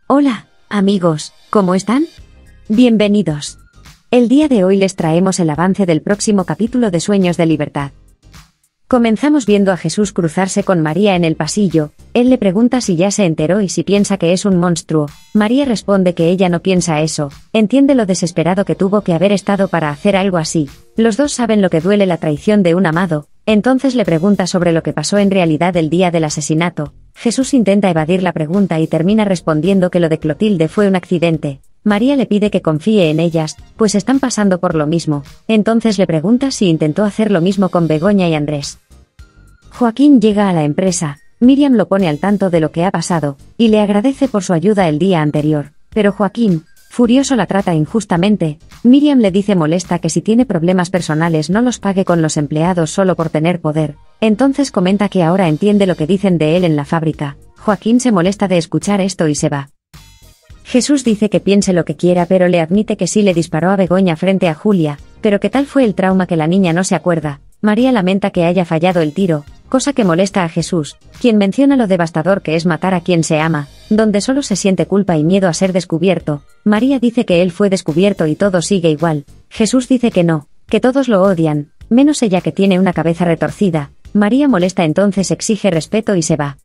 Hola, amigos, ¿cómo están? Bienvenidos. El día de hoy les traemos el avance del próximo capítulo de Sueños de Libertad. Comenzamos viendo a Jesús cruzarse con María en el pasillo. Él le pregunta si ya se enteró y si piensa que es un monstruo. María responde que ella no piensa eso, entiende lo desesperado que tuvo que haber estado para hacer algo así. Los dos saben lo que duele la traición de un amado, entonces le pregunta sobre lo que pasó en realidad el día del asesinato. Jesús intenta evadir la pregunta y termina respondiendo que lo de Clotilde fue un accidente. María le pide que confíe en ellas, pues están pasando por lo mismo. Entonces le pregunta si intentó hacer lo mismo con Begoña y Andrés. Joaquín llega a la empresa, Miriam lo pone al tanto de lo que ha pasado, y le agradece por su ayuda el día anterior. Pero Joaquín, furioso, la trata injustamente. Miriam le dice molesta que si tiene problemas personales no los pague con los empleados solo por tener poder. Entonces comenta que ahora entiende lo que dicen de él en la fábrica. Joaquín se molesta de escuchar esto y se va. Jesús dice que piense lo que quiera, pero le admite que sí le disparó a Begoña frente a Julia, pero que tal fue el trauma que la niña no se acuerda. María lamenta que haya fallado el tiro, cosa que molesta a Jesús, quien menciona lo devastador que es matar a quien se ama, donde solo se siente culpa y miedo a ser descubierto. María dice que él fue descubierto y todo sigue igual. Jesús dice que no, que todos lo odian, menos ella que tiene una cabeza retorcida. María molesta, entonces exige respeto y se va.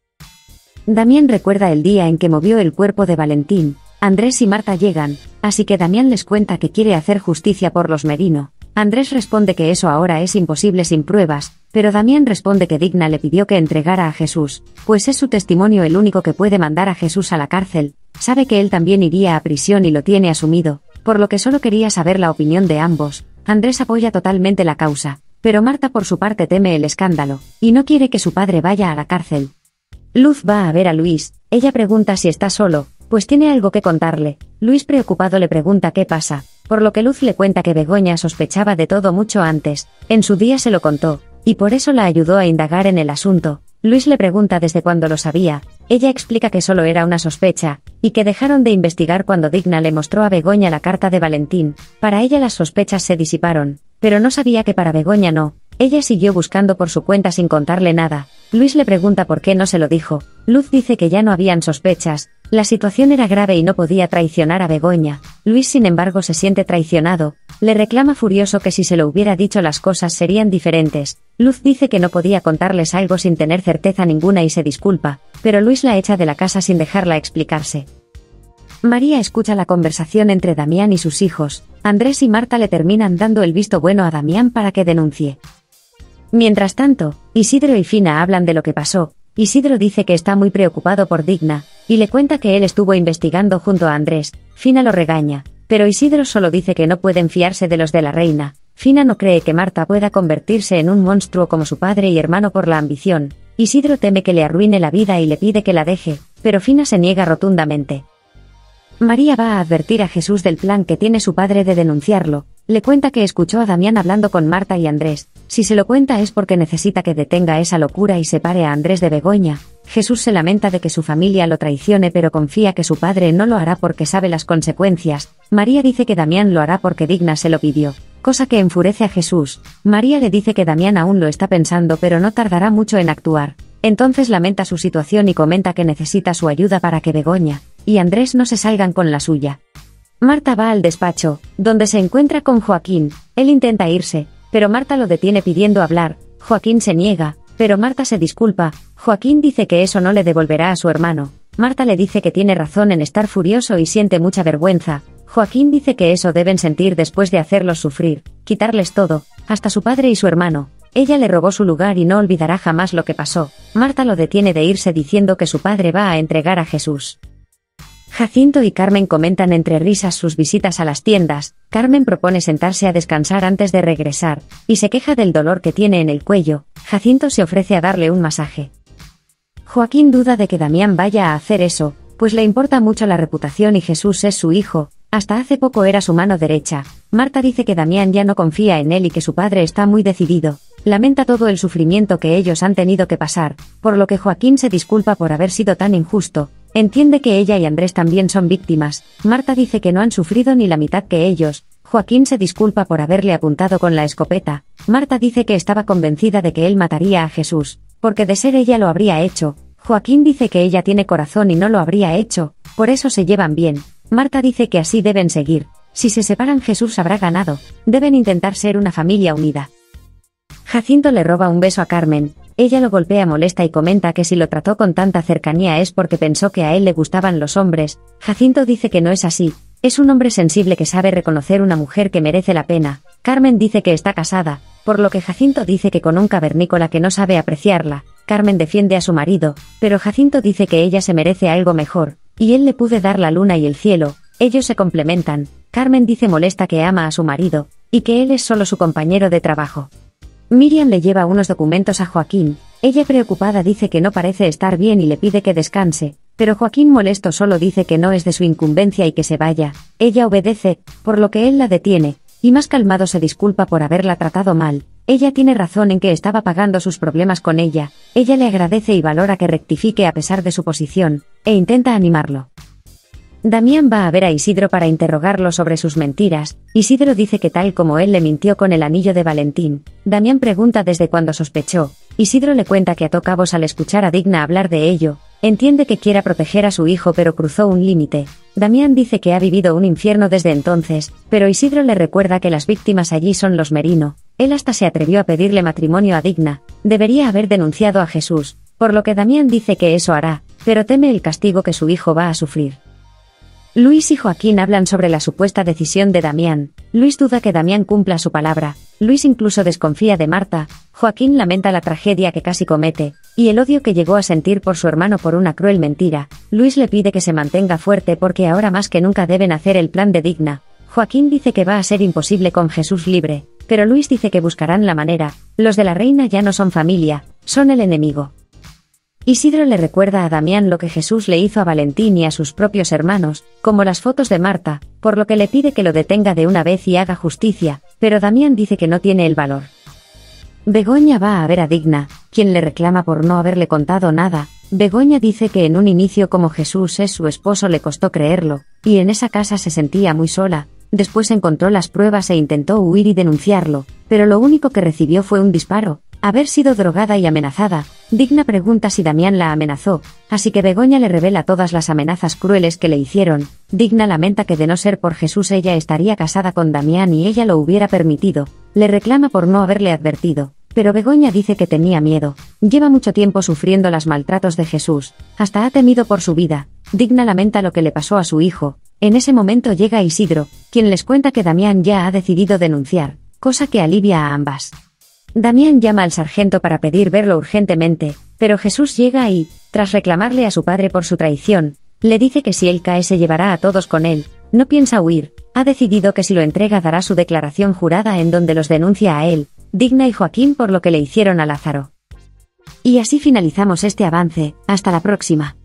Damián recuerda el día en que movió el cuerpo de Valentín. Andrés y Marta llegan, así que Damián les cuenta que quiere hacer justicia por los Merino. Andrés responde que eso ahora es imposible sin pruebas, pero Damián responde que Digna le pidió que entregara a Jesús, pues es su testimonio el único que puede mandar a Jesús a la cárcel. Sabe que él también iría a prisión y lo tiene asumido, por lo que solo quería saber la opinión de ambos. Andrés apoya totalmente la causa, pero Marta por su parte teme el escándalo, y no quiere que su padre vaya a la cárcel. Luz va a ver a Luis, ella pregunta si está solo, pues tiene algo que contarle. Luis preocupado le pregunta qué pasa, por lo que Luz le cuenta que Begoña sospechaba de todo mucho antes, en su día se lo contó, y por eso la ayudó a indagar en el asunto. Luis le pregunta desde cuándo lo sabía, ella explica que solo era una sospecha, y que dejaron de investigar cuando Digna le mostró a Begoña la carta de Valentín. Para ella las sospechas se disiparon, pero no sabía que para Begoña no. Ella siguió buscando por su cuenta sin contarle nada. Luis le pregunta por qué no se lo dijo. Luz dice que ya no habían sospechas, la situación era grave y no podía traicionar a Begoña. Luis sin embargo se siente traicionado, le reclama furioso que si se lo hubiera dicho las cosas serían diferentes. Luz dice que no podía contarles algo sin tener certeza ninguna y se disculpa, pero Luis la echa de la casa sin dejarla explicarse. María escucha la conversación entre Damián y sus hijos. Andrés y Marta le terminan dando el visto bueno a Damián para que denuncie. Mientras tanto, Isidro y Fina hablan de lo que pasó. Isidro dice que está muy preocupado por Digna, y le cuenta que él estuvo investigando junto a Andrés. Fina lo regaña, pero Isidro solo dice que no pueden fiarse de los de la reina. Fina no cree que Marta pueda convertirse en un monstruo como su padre y hermano por la ambición. Isidro teme que le arruine la vida y le pide que la deje, pero Fina se niega rotundamente. María va a advertir a Jesús del plan que tiene su padre de denunciarlo. Le cuenta que escuchó a Damián hablando con Marta y Andrés. Si se lo cuenta es porque necesita que detenga esa locura y separe a Andrés de Begoña. Jesús se lamenta de que su familia lo traicione, pero confía que su padre no lo hará porque sabe las consecuencias. María dice que Damián lo hará porque Digna se lo pidió, cosa que enfurece a Jesús. María le dice que Damián aún lo está pensando pero no tardará mucho en actuar. Entonces lamenta su situación y comenta que necesita su ayuda para que Begoña y Andrés no se salgan con la suya. Marta va al despacho, donde se encuentra con Joaquín. Él intenta irse, pero Marta lo detiene pidiendo hablar. Joaquín se niega, pero Marta se disculpa. Joaquín dice que eso no le devolverá a su hermano. Marta le dice que tiene razón en estar furioso y siente mucha vergüenza. Joaquín dice que eso deben sentir después de hacerlos sufrir, quitarles todo, hasta su padre y su hermano. Ella le robó su lugar y no olvidará jamás lo que pasó. Marta lo detiene de irse diciendo que su padre va a entregar a Jesús. Jacinto y Carmen comentan entre risas sus visitas a las tiendas. Carmen propone sentarse a descansar antes de regresar, y se queja del dolor que tiene en el cuello. Jacinto se ofrece a darle un masaje. Joaquín duda de que Damián vaya a hacer eso, pues le importa mucho la reputación y Jesús es su hijo, hasta hace poco era su mano derecha. Marta dice que Damián ya no confía en él y que su padre está muy decidido. Lamenta todo el sufrimiento que ellos han tenido que pasar, por lo que Joaquín se disculpa por haber sido tan injusto. Entiende que ella y Andrés también son víctimas. Marta dice que no han sufrido ni la mitad que ellos. Joaquín se disculpa por haberle apuntado con la escopeta. Marta dice que estaba convencida de que él mataría a Jesús, porque de ser ella lo habría hecho. Joaquín dice que ella tiene corazón y no lo habría hecho, por eso se llevan bien. Marta dice que así deben seguir. Si se separan Jesús habrá ganado, deben intentar ser una familia unida. Jacinto le roba un beso a Carmen, ella lo golpea molesta y comenta que si lo trató con tanta cercanía es porque pensó que a él le gustaban los hombres. Jacinto dice que no es así, es un hombre sensible que sabe reconocer una mujer que merece la pena. Carmen dice que está casada, por lo que Jacinto dice que con un cavernícola que no sabe apreciarla. Carmen defiende a su marido, pero Jacinto dice que ella se merece algo mejor, y él le puede dar la luna y el cielo, ellos se complementan. Carmen dice molesta que ama a su marido, y que él es solo su compañero de trabajo. Miriam le lleva unos documentos a Joaquín, ella preocupada dice que no parece estar bien y le pide que descanse, pero Joaquín molesto solo dice que no es de su incumbencia y que se vaya, ella obedece, por lo que él la detiene, y más calmado se disculpa por haberla tratado mal, ella tiene razón en que estaba pagando sus problemas con ella le agradece y valora que rectifique a pesar de su posición, e intenta animarlo. Damián va a ver a Isidro para interrogarlo sobre sus mentiras. Isidro dice que tal como él le mintió con el anillo de Valentín. Damián pregunta desde cuándo sospechó. Isidro le cuenta que ató cabos al escuchar a Digna hablar de ello. Entiende que quiera proteger a su hijo pero cruzó un límite. Damián dice que ha vivido un infierno desde entonces, pero Isidro le recuerda que las víctimas allí son los Merino. Él hasta se atrevió a pedirle matrimonio a Digna. Debería haber denunciado a Jesús, por lo que Damián dice que eso hará, pero teme el castigo que su hijo va a sufrir. Luis y Joaquín hablan sobre la supuesta decisión de Damián. Luis duda que Damián cumpla su palabra. Luis incluso desconfía de Marta. Joaquín lamenta la tragedia que casi comete, y el odio que llegó a sentir por su hermano por una cruel mentira. Luis le pide que se mantenga fuerte porque ahora más que nunca deben hacer el plan de Digna. Joaquín dice que va a ser imposible con Jesús libre, pero Luis dice que buscarán la manera. Los de la reina ya no son familia, son el enemigo. Isidro le recuerda a Damián lo que Jesús le hizo a Valentín y a sus propios hermanos, como las fotos de Marta, por lo que le pide que lo detenga de una vez y haga justicia, pero Damián dice que no tiene el valor. Begoña va a ver a Digna, quien le reclama por no haberle contado nada. Begoña dice que en un inicio como Jesús es su esposo le costó creerlo, y en esa casa se sentía muy sola, después encontró las pruebas e intentó huir y denunciarlo, pero lo único que recibió fue un disparo. Haber sido drogada y amenazada. Digna pregunta si Damián la amenazó, así que Begoña le revela todas las amenazas crueles que le hicieron. Digna lamenta que de no ser por Jesús ella estaría casada con Damián y ella lo hubiera permitido. Le reclama por no haberle advertido, pero Begoña dice que tenía miedo. Lleva mucho tiempo sufriendo los maltratos de Jesús, hasta ha temido por su vida. Digna lamenta lo que le pasó a su hijo. En ese momento llega Isidro, quien les cuenta que Damián ya ha decidido denunciar, cosa que alivia a ambas. Damián llama al sargento para pedir verlo urgentemente, pero Jesús llega y, tras reclamarle a su padre por su traición, le dice que si él cae se llevará a todos con él, no piensa huir, ha decidido que si lo entrega dará su declaración jurada en donde los denuncia a él, Digna y Joaquín por lo que le hicieron a Lázaro. Y así finalizamos este avance, hasta la próxima.